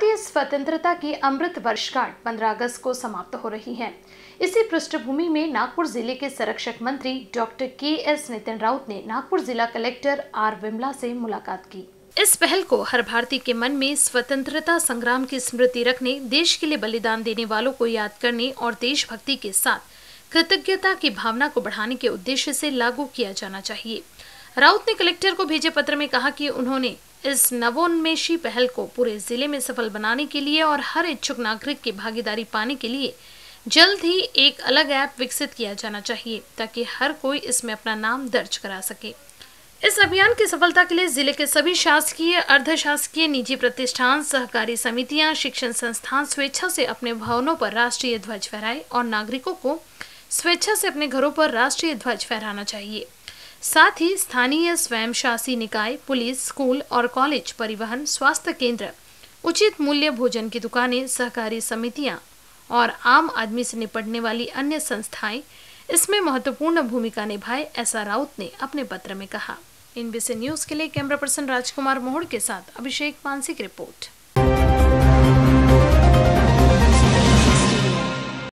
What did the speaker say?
भारतीय स्वतंत्रता की अमृत वर्षगांठ 15 अगस्त को समाप्त हो रही है। इसी पृष्ठभूमि में नागपुर जिले के संरक्षक मंत्री डॉक्टर के.एस. नितिन राउत ने नागपुर जिला कलेक्टर आर. विमला से मुलाकात की। इस पहल को हर भारतीय के मन में स्वतंत्रता संग्राम की स्मृति रखने, देश के लिए बलिदान देने वालों को याद करने और देशभक्ति के साथ कृतज्ञता की भावना को बढ़ाने के उद्देश्य से लागू किया जाना चाहिए। राउत ने कलेक्टर को भेजे पत्र में कहा कि उन्होंने इस नवोन्मेषी पहल को पूरे जिले में सफल बनाने के लिए और हर इच्छुक नागरिक की भागीदारी पाने के लिए जल्द ही एक अलग ऐप विकसित किया जाना चाहिए, ताकि हर कोई इसमें अपना नाम दर्ज करा सके। इस अभियान की सफलता के लिए जिले के सभी शासकीय, अर्धशासकीय, निजी प्रतिष्ठान, सहकारी समितियां, शिक्षण संस्थान स्वेच्छा से अपने भवनों पर राष्ट्रीय ध्वज फहराए और नागरिकों को स्वेच्छा से अपने घरों पर राष्ट्रीय ध्वज फहराना चाहिए। साथ ही स्थानीय स्वयं शासी निकाय, पुलिस, स्कूल और कॉलेज, परिवहन, स्वास्थ्य केंद्र, उचित मूल्य भोजन की दुकानें, सहकारी समितियां और आम आदमी से निपटने वाली अन्य संस्थाएं इसमें महत्वपूर्ण भूमिका निभाए, ऐसा राउत ने अपने पत्र में कहा। NBC न्यूज के लिए कैमरा पर्सन राजकुमार मोहड़ के साथ अभिषेक पानसी की रिपोर्ट।